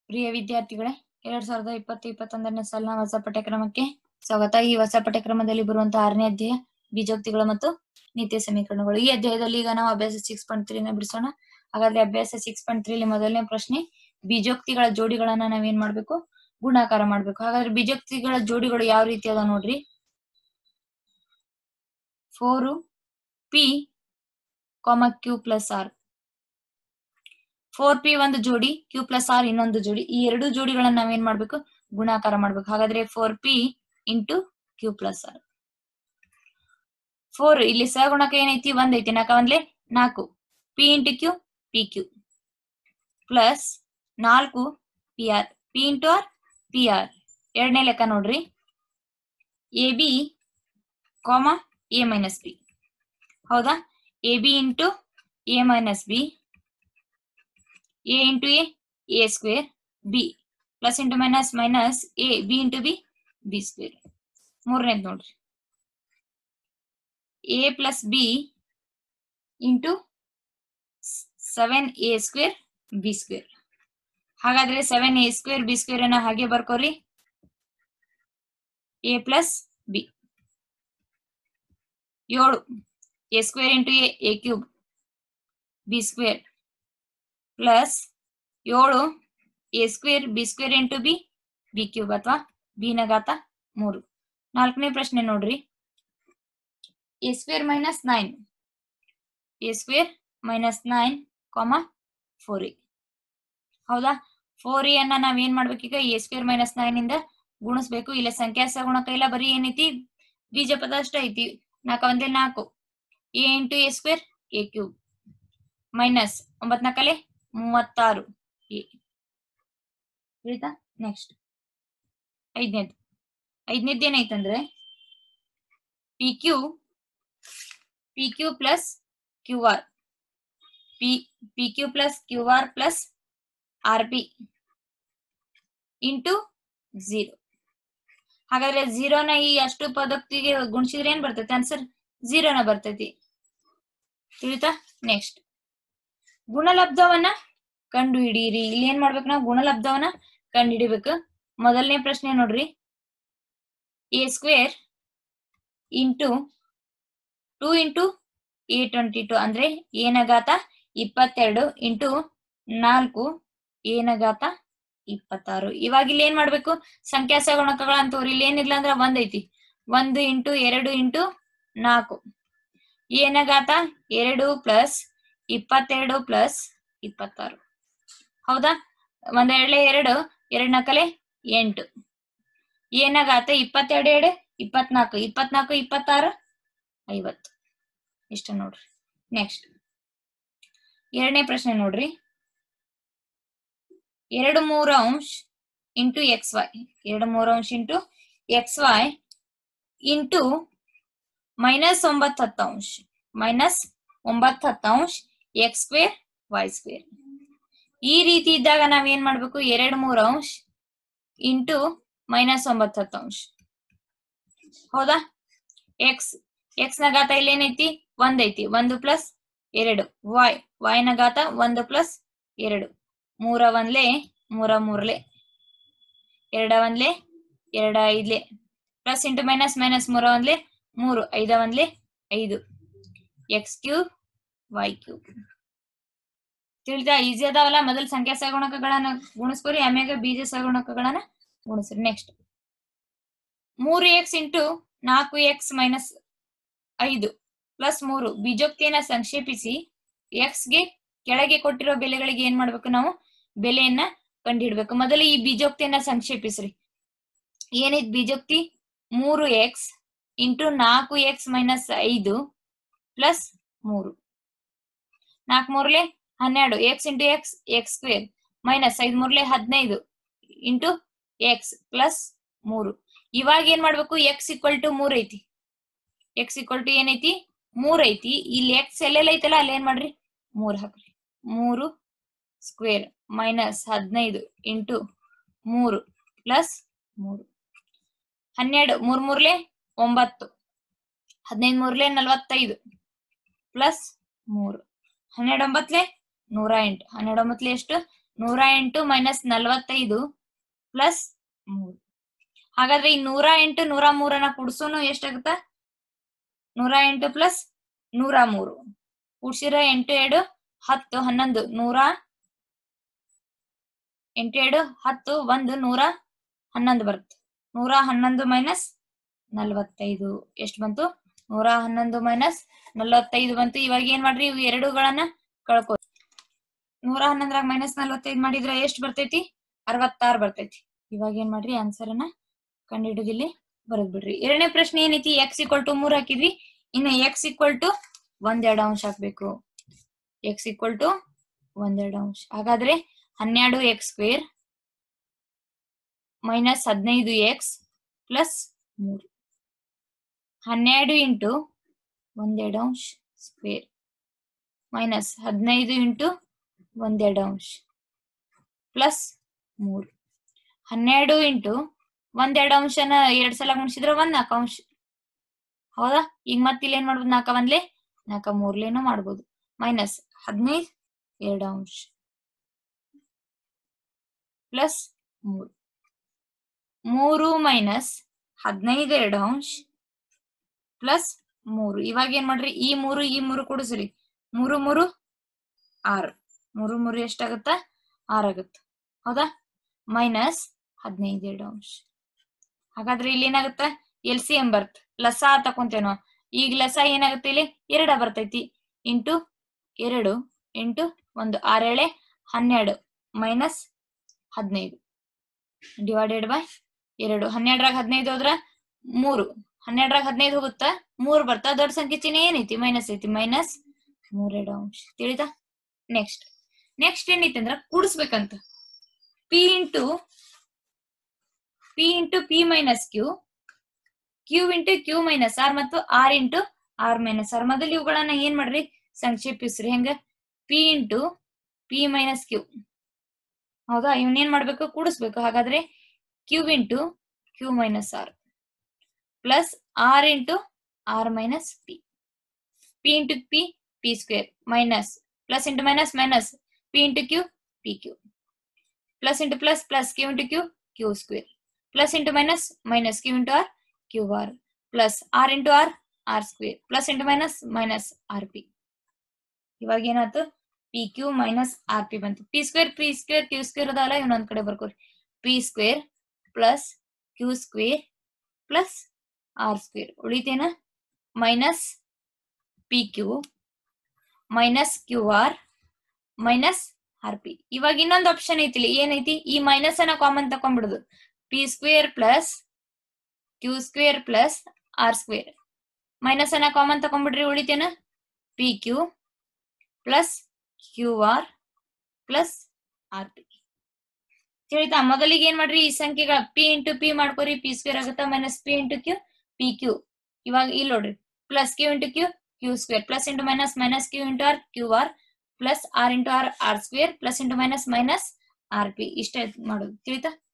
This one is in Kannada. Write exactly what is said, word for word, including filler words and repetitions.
ಪ್ರಿಯ ವಿದ್ಯಾರ್ಥಿಗಳೇ, ಎರಡ್ ಸಾವಿರದ ಇಪ್ಪತ್ತು ಇಪ್ಪತ್ತೊಂದನೇ ಸಾಲಿನ ಹೊಸ ಪಠ್ಯಕ್ರಮಕ್ಕೆ ಸ್ವಾಗತ. ಈ ಹೊಸ ಪಠ್ಯಕ್ರಮದಲ್ಲಿ ಬರುವಂತಹ ಆರನೇ ಅಧ್ಯಾಯ ಬೀಜೋಕ್ತಿಗಳು ಮತ್ತು ನಿತ್ಯ ಸಮೀಕರಣಗಳು. ಈ ಅಧ್ಯಾಯದಲ್ಲಿ ಈಗ ನಾವು ಅಭ್ಯಾಸ ಸಿಕ್ಸ್ ಪಾಯಿಂಟ್ ತ್ರೀ ನ ಬಿಡಿಸೋಣ. ಹಾಗಾದ್ರೆ ಅಭ್ಯಾಸ ಸಿಕ್ಸ್ ಪಾಯಿಂಟ್ ತ್ರೀ ಅಲ್ಲಿ ಮೊದಲನೇ ಪ್ರಶ್ನೆ, ಬೀಜೋಕ್ತಿಗಳ ಜೋಡಿಗಳನ್ನ ನಾವೇನ್ ಮಾಡ್ಬೇಕು? ಗುಣಾಕಾರ ಮಾಡ್ಬೇಕು. ಹಾಗಾದ್ರೆ ಬೀಜೋಕ್ತಿಗಳ ಜೋಡಿಗಳು ಯಾವ ರೀತಿ ಅದ ನೋಡ್ರಿ. Four P comma Q plus R. Four P ಒಂದು ಜೋಡಿ, ಕ್ಯೂ ಪ್ಲಸ್ ಆರ್ ಇನ್ನೊಂದು ಜೋಡಿ. ಈ ಎರಡು ಜೋಡಿಗಳನ್ನ ನಾವೇನ್ ಮಾಡ್ಬೇಕು? ಗುಣಾಕಾರ ಮಾಡ್ಬೇಕು. ಹಾಗಾದ್ರೆ four P into Q plus R. Four ಇಲ್ಲಿ ಸಹಗುಣಕ ಏನೈತಿ? ಒಂದ್ ಐತಿ. ನಾಲ್ಕ ಒಂದ್ಲೆ ನಾಲ್ಕು. P into Q P Q plus ನಾಲ್ಕು P R. P into R P R. ಎರಡನೇ ಲೆಕ್ಕ ನೋಡ್ರಿ, A B comma A minus B. ಹೌದಾ? A B into A minus B, A into A A square, B plus into minus minus A B into B B square. ಮೂರನೇದು ನೋಡ್ರಿ, A plus B into seven A square B square. ಹಾಗಾದ್ರೆ seven A square B square ಅನ್ನ ಹಾಗೆ ಬರ್ಕೋರಿ, ಎ ಪ್ಲಸ್ ಬಿ. ಏಳು A square into A A cube B square plus ಏಳು A square B square into B B cube ಅಥವಾ ಬಿ ನ ಘಾತ ಮೂರು. ನಾಲ್ಕನೇ ಪ್ರಶ್ನೆ ನೋಡ್ರಿ, A square minus nine. A square minus nine comma four A. ಹೌದಾ? ಫೋರ್ ಎ ಅನ್ನ ನಾವ್ ಏನ್ ಮಾಡ್ಬೇಕೀಗ? ಎ ಸ್ಕ್ವೇರ್ ಮೈನಸ್ ನೈನ್ ಇಂದ ಗುಣಿಸ್ಬೇಕು. ಇಲ್ಲ ಸಂಖ್ಯಾ ಸಗುಣಕ ಇಲ್ಲ, ಬರೀ ಏನೈತಿ? ಬೀಜ ಪದ ಅಷ್ಟ ಐತಿ. ನಾಲ್ಕ ಒಂದೇ ನಾಲ್ಕು. A into A square A cube minus ಒಂಬತ್ ನಾಲ್ಕಲೆ ಮೂವತ್ತಾರು ಎ. ತಿಳಿತಾ? ನೆಕ್ಸ್ಟ್ ಐದನೇದು. ಐದನೇದು ಏನೈತಂದ್ರೆ P Q P Q plus Q R. P P Q plus Q R plus R P into zero. ಹಾಗಾದ್ರೆ ಝೀರೋನ ಈ ಅಷ್ಟು ಪದಕ್ತಿಗೆ ಗುಣಿಸಿದ್ರೆ ಏನ್ ಬರ್ತೈತಿ? ಆನ್ಸರ್ ಝೀರೋನ ಬರ್ತೈತಿ. ತಿಳಿತಾ? ನೆಕ್ಸ್ಟ್ ಗುಣಲಬ್ಧವನ್ನ ಕಂಡು ಹಿಡೀರಿ. ಇಲ್ಲಿ ಏನ್ ಮಾಡ್ಬೇಕು? ನಾವು ಗುಣಲಬ್ಧವನ್ನ ಕಂಡು ಹಿಡಿಬೇಕು. ಮೊದಲನೇ ಪ್ರಶ್ನೆ ನೋಡ್ರಿ, A square into two into A twenty two ಅಂದ್ರೆ ಏನ ಘಾತ ಇಪ್ಪತ್ತೆರಡು ಇಂಟು ನಾಲ್ಕು ಏನ ಘಾತ ಇಪ್ಪತ್ತಾರು. ಇವಾಗ ಇಲ್ಲಿ ಏನ್ ಮಾಡ್ಬೇಕು? ಸಂಖ್ಯಾ ಸಗುಣಕಗಳಂತ ತೋರಿ. ಇಲ್ಲಿ ಏನಿಲ್ಲ ಅಂದ್ರ ಒಂದ್ ಐತಿ. ಒಂದು ಇಂಟು ಎರಡು ಇಂಟು ನಾಲ್ಕು ಏನ ಘಾತ ಎರಡು ಪ್ಲಸ್ ಇಪ್ಪತ್ತೆರಡು ಪ್ಲಸ್ ಇಪ್ಪತ್ತಾರು. ಹೌದಾ? ಒಂದ್ ಎರಡ್ಲೆ ಎರಡು, ಎರಡ್ ನಾಲ್ಕಲೆ ಎಂಟು. ಏನ ಘಾತ ಇಪ್ಪತ್ತೆರಡು ಎರಡು ಇಪ್ಪತ್ನಾಲ್ಕು, ಇಪ್ಪತ್ನಾಲ್ಕು ಇಪ್ಪತ್ತಾರು ಐವತ್ತು. ಇಷ್ಟ ನೋಡ್ರಿ. ನೆಕ್ಸ್ಟ್ ಎರಡನೇ ಪ್ರಶ್ನೆ ನೋಡ್ರಿ, ಎರಡು ಮೂರು ಅಂಶ ಇಂಟು ಎಕ್ಸ್ ವೈ. ಎರಡು ಮೂರು ಅಂಶ into X Y into minus ಒಂಬತ್ತು ಹತ್ತಂಶ ಮೈನಸ್ ಒಂಬತ್ತು ಹತ್ತಂಶ ಎಕ್ಸ್ ಸ್ಕ್ವೇರ್ ವೈ ಸ್ಕ್ವೇರ್. ಈ ರೀತಿ ಇದ್ದಾಗ ನಾವ್ ಏನ್ ಮಾಡ್ಬೇಕು? ಎರಡು ಮೂರು ಅಂಶ ಇಂಟು ಮೈನಸ್ ಒಂಬತ್ತು ಹತ್ತಂಶ. ಹೌದಾ? ಎಕ್ಸ್ ಎಕ್ಸ್ ನ ಘಾತ ಇಲ್ಲಿ ಏನೈತಿ? ಒಂದ್ ಐತಿ. ಒಂದು ಪ್ಲಸ್ ಎರಡು. ವೈ ವೈ ನ ಘಾತ ಒಂದು ಪ್ಲಸ್ ಎರಡು. ಮೂರ ಒಂದ್ಲೆ ಮೂರ ಮೂರ್ಲೆ, ಎರಡ ಒಂದ್ಲೆ ಎರಡ ಐದ್ಲೆ, ಪ್ಲಸ್ ಇಂಟು ಮೈನಸ್ ಮೈನಸ್ ಮೂರ ಒಂದ್ಲೆ ಮೂರು, ಐದ ಒಂದ್ಲೆ ಐದು. X cube Y cube. ತಿಳಿತಾ? ಈಸಿ ಅದಾವಲ್ಲ. ಮೊದಲ ಸಂಖ್ಯಾ ಸಗುಣಕಗಳನ್ನ ಗುಣಿಸ್ಕೊರಿ, ಆಮ್ಯಾಗ ಬೀಜ ಸಗುಣಕಗಳನ್ನ ಗುಣಿಸ್ರಿ. ನೆಕ್ಸ್ಟ್ ಮೂರು ಎಕ್ಸ್ ಇಂಟು ನಾಲ್ಕು ಎಕ್ಸ್ ಮೈನಸ್ ಐದು ಪ್ಲಸ್ ಮೂರು. ಬೀಜೋಕ್ತಿಯನ್ನ ಸಂಕ್ಷೇಪಿಸಿ ಎಕ್ಸ್ ಗೆ ಕೆಳಗೆ ಕೊಟ್ಟಿರೋ ಬೆಲೆಗಳಿಗೆ ಏನ್ ಮಾಡ್ಬೇಕು? ನಾವು ಬೆಲೆಯನ್ನ ಕಂಡುಹಿಡ್ಬೇಕು. ಮೊದಲು ಈ ಬೀಜೋಕ್ತಿಯನ್ನ ಸಂಕ್ಷೇಪಿಸ್ರಿ. ಏನಿದ್ ಬೀಜೋಕ್ತಿ? ಮೂರು ಎಕ್ಸ್ ಇಂಟು ನಾಲ್ಕು ಎಕ್ಸ್ ಮೈನಸ್ ಐದು ಪ್ಲಸ್ ಮೂರು. ನಾಲ್ಕು ಮೂರ್ಲೆ ಹನ್ನೆರಡು. X into X X square minus ಐದ್ ಮೂರ್ಲೆ ಹದಿನೈದು ಇಂಟು ಎಕ್ಸ್ ಪ್ಲಸ್ ಮೂರು. ಇವಾಗ ಏನ್ ಮಾಡ್ಬೇಕು? ಎಕ್ಸ್ ಈಕ್ವಲ್ ಟು ಮೂರ್ ಐತಿ. ಎಕ್ಸ್ ಈಕ್ವಲ್ ಟು ಏನೈತಿ? ಮೂರ್ ಐತಿ. ಇಲ್ಲಿ ಎಕ್ಸ್ ಎಲ್ಲೆಲ್ಲ ಐತಲ್ಲ ಅಲ್ಲಿ ಏನ್ ಮಾಡ್ರಿ? ಮೂರ್ ಹಾಕ್ರಿ. ಮೂರು ಸ್ಕ್ವೇರ್ ಮೈನಸ್ ಹದಿನೈದು ಇಂಟು ಮೂರು ಪ್ಲಸ್ ಮೂರು. ಹನ್ನೆರಡು ಮೂರ್ ಮೂರ್ಲೆ ಒಂಬತ್ತು, ಹದಿನೈದು ಮೂರ್ಲೆ ನಲ್ವತ್ತೈದು ಪ್ಲಸ್ ಮೂರು. ಹನ್ನೆರಡು ಒಂಬತ್ಲೆ ನೂರ ಎಂಟು. ಹನ್ನೆರಡು ಒಂಬತ್ಲೆ ಎಷ್ಟು? ನೂರ ಎಂಟು ಮೈನಸ್ ನಲ್ವತ್ತೈದು ಪ್ಲಸ್ ಮೂರು. ಹಾಗಾದ್ರೆ ಈ ನೂರ ಎಂಟು ನೂರ ಮೂರನ್ನ ಕೂಡ್ಸೋನು ಎಷ್ಟಾಗುತ್ತ? ನೂರ ಎಂಟು ಪ್ಲಸ್ ನೂರ ಮೂರು ಕೂಡ್ಸಿರ ಎಂಟು ಎರಡು ಹತ್ತು ಹನ್ನೊಂದು ನೂರ ಎಂಟು ಎರಡು ಹತ್ತು ಒಂದು ನೂರ ಹನ್ನೊಂದು ಬರುತ್ತೆ. ನೂರ ಹನ್ನೊಂದು ಮೈನಸ್ ನಲ್ವತ್ತೈದು ಎಷ್ಟು ಬಂತು? ನೂರ ಹನ್ನೊಂದು ಮೈನಸ್ ನಲ್ವತ್ತೈದು ಬಂತು. ಇವಾಗ ಏನ್ ಮಾಡ್ರಿ, ಇವು ಎರಡುಗಳನ್ನ ಕಳ್ಕೊ. ನೂರ ಹನ್ನೊಂದ್ರಾಗ ಮೈನಸ್ ನಲ್ವತ್ತೈದು ಮಾಡಿದ್ರೆ ಎಷ್ಟು ಬರ್ತೈತಿ? ಅರವತ್ತಾರು ಬರ್ತೈತಿ. ಇವಾಗ ಏನ್ ಮಾಡ್ರಿ, ಆನ್ಸರ್ ಅನ್ನ ಕಂಡು ಹಿಡಿದಿಲ್ಲಿ ಬರದ್ ಬಿಡ್ರಿ. ಎರಡನೇ ಪ್ರಶ್ನೆ ಏನೈತಿ? ಎಕ್ಸ್ ಈಕ್ವಲ್ ಟು ಮೂರ್ ಹಾಕಿದ್ವಿ. ಇನ್ನು ಎಕ್ಸ್ ಈಕ್ವಲ್ ಟು ಒಂದೆರಡು ಅಂಶ ಹಾಕ್ಬೇಕು. ಎಕ್ಸ್ ಈಕ್ವಲ್ ಟು ಒಂದೆರಡು ಅಂಶ. ಹಾಗಾದ್ರೆ ಹನ್ನೆರಡು ಎಕ್ಸ್ ಸ್ಕ್ವೇರ್ ಮೈನಸ್ ಹದಿನೈದು ಎಕ್ಸ್ ಪ್ಲಸ್ ಮೂರು. ಹನ್ನೆರಡು ಇಂಟು ಒಂದೆರಡು ಅಂಶ ಸ್ಕ್ವೇರ್ ಮೈನಸ್ ಹದಿನೈದು ಇಂಟು ಒಂದೆರಡು ಅಂಶ ಪ್ಲಸ್ ಮೂರು. ಹನ್ನೆರಡು ಇಂಟು ಒಂದೆರಡು ಅಂಶನ ಎರಡ್ ಸಲ ಗುಣಿಸಿದ್ರೆ ಒಂದ್ ನಾಲ್ಕು ಅಂಶ. ಹೌದಾ? ಈಗ ಮತ್ತೆ ಇಲ್ಲಿ ಏನ್ ಮಾಡ್ಬೋದು? ನಾಲ್ಕ ಒಂದ್ಲೆ ನಾಲ್ಕ ಮೂರ್ಲೇನು ಮಾಡ್ಬೋದು. ಮೈನಸ್ ಹದಿನೈದು ಎರಡು ಅಂಶ ಪ್ಲಸ್ ಮೂರು. ಮೂರು ಮೈನಸ್ ಹದಿನೈದು ಎರಡು ಅಂಶ ಪ್ಲಸ್ ಮೂರು. ಇವಾಗ ಏನ್ ಮಾಡ್ರಿ, ಈ ಮೂರು ಈ ಮೂರು ಕೂಡಿಸ್ರಿ. ಮೂರು ಮೂರು ಆರು. ಮೂರು ಮೂರು ಎಷ್ಟಾಗತ್ತ? ಆರಾಗತ್ತ. ಹೌದಾ? ಮೈನಸ್ ಹದಿನೈದು ಎರಡು ಅಂಶ. ಹಾಗಾದ್ರೆ ಇಲ್ಲಿ ಏನಾಗುತ್ತ? ಎಲ್ ಸಿ ಎಂ ಬರ್ತ್ ಲಸ ತಕೊಂತೇನೋ. ಈಗ ಲಸ ಏನಾಗುತ್ತೆ? ಇಲ್ಲಿ ಎರಡ ಬರ್ತೈತಿ. ಇಂಟು ಎರಡು ಇಂಟು ಒಂದು ಆರೇಳೆ ಹನ್ನೆರಡು ಮೈನಸ್ ಹದಿನೈದು ಡಿವೈಡೆಡ್ ಬೈ ಎರಡು. ಹನ್ನೆರಡರಾಗ ಹದಿನೈದು ಹೋದ್ರ ಮೂರು. ಹನ್ನೆರಡರಾಗ ಹದಿನೈದು ಹೋಗುತ್ತಾ? ಮೂರು ಬರ್ತಾ. ದೊಡ್ಡ ಸಂಖ್ಯೆ ಚಿಹ್ನೆ ಏನೈತಿ? ಮೈನಸ್ ಐತಿ. ಮೈನಸ್ ಮೂರೆರಡು ಅಂಶ. ತಿಳಿತಾ? ನೆಕ್ಸ್ಟ್ ನೆಕ್ಸ್ಟ್ ಏನೈತಿ ಅಂದ್ರ ಕೂಡಿಸ್ಬೇಕಂತ. P into P into P minus Q, Q into Q minus R ಮತ್ತು R into R minus R. ಮೊದಲು ಇವುಗಳನ್ನ ಏನ್ ಮಾಡ್ರಿ, ಸಂಕ್ಷೇಪಿಸ್ರಿ. ಹೆಂಗ? P into P minus Q. ಹೌದಾ? ಇವನ್ನೇನ್ ಮಾಡ್ಬೇಕು? ಕೂಡಿಸ್ಬೇಕು. ಹಾಗಾದ್ರೆ Q into Q minus R plus R into R minus P. P into P P square minus plus into minus minus P into Q P Q plus into plus plus Q into Q Q square plus into minus minus Q into R Q R plus R into R R square plus into minus minus R P. ಇವಾಗ ಏನಾಯ್ತು? P Q minus R P ಬಂತು. P square P square Q square ಅದಲ್ಲ, ಇನ್ನೊಂದ್ ಕಡೆ ಬರ್ಕೋರಿ. P square plus Q square plus R square ಉಳಿತೇನ? Minus P Q minus Q R minus R P. ಇವಾಗ ಇನ್ನೊಂದು ಆಪ್ಷನ್ ಐತಿಲಿ, ಏನೈತಿ? ಈ ಮೈನಸ್ ಅನ್ನ common ತಕೊಂಡ್ಬಿಡುದು. P square plus Q square plus R square. Minus ಅನ್ನ ಕಾಮನ್ ತಕೊಂಡ್ಬಿಡ್ರಿ. ಉಳಿತೇನ? P Q plus Q R plus R P. ತಿಳಿತಾ? ಮೊದಲಿಗೆ ಏನ್ ಮಾಡ್ರಿ, ಈ ಸಂಖ್ಯೆಗಳ ಪಿ ಇಂಟು ಪಿ ಮಾಡ್ಕೋರಿ. ಪಿ ಸ್ಕ್ವೇರ್ ಆಗುತ್ತಾ minus P into Q P Q. ಇವಾಗ ಇಲ್ಲಿ ನೋಡ್ರಿ, plus Q into Q Q square plus into minus minus Q into R Q R plus R into R R square plus into minus minus R P. ಇಷ್ಟ ಮಾಡೋದು. ತಿಳಿತಾ?